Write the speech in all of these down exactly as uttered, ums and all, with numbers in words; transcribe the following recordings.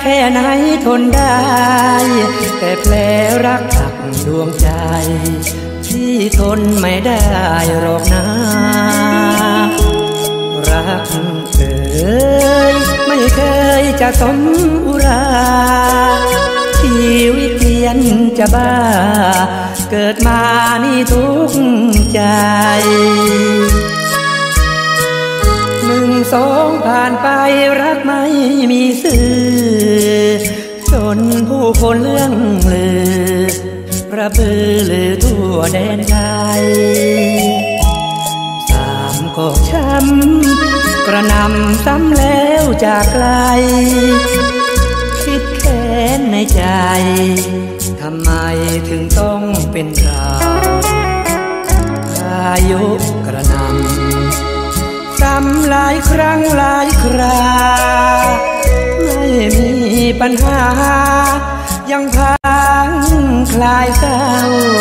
แค่ไหนทนได้แต่แผลรักตักดวงใจที่ทนไม่ได้หรอกนะรักเอ่ยไม่เคยจะสมอุราชีวิตเพียนจะบ้าเกิดมานี่ทุกข์ใจหนึ่งสองผ่านไปรักไม่มีสื่อจนผู้คนเลื่องลือระเบือลือทั่วแดนไทยสามก็ช้ำกระนำซ้ำแล้วจากไกลคิดแค้นในใจทำไมถึงต้องเป็นเราอายุกระนำซ้ำหลายครั้งหลายคราไม่มีปัญหายังพังคลายเศร้า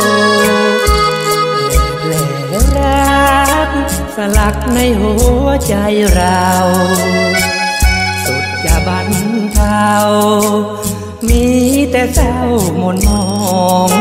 แล้วรักสลักในหัวใจเราสุดจะบรรเทามีแต่เศร้าหม่นมอง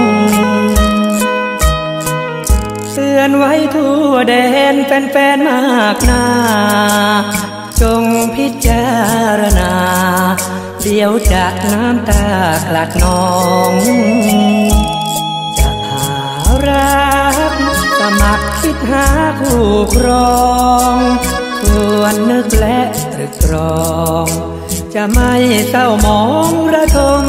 เตือนไว้ทั่วแดนแฟนๆมากหน้าจงพิจารณาเดี๋ยวจากน้ำตากลัดนองจะหารักสมัครคิดหาคู่ครองควรนึกและตรึกตรองจะไม่เศร้าหมองระทม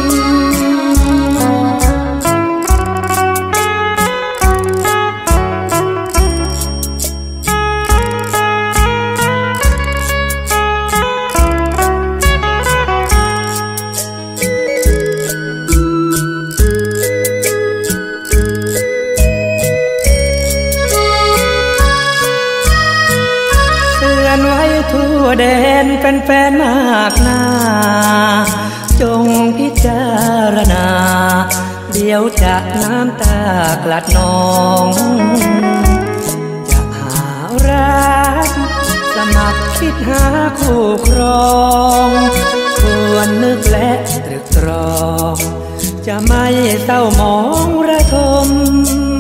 ทั่วแดนแฟนๆมากหน้าจงพิจารณาเดี๋ยวจากน้ำตากลัดนองจะหารักสมัครคิดหาคู่ครองควรนึกและตรึกตรองจะไม่เศร้าหมองระทม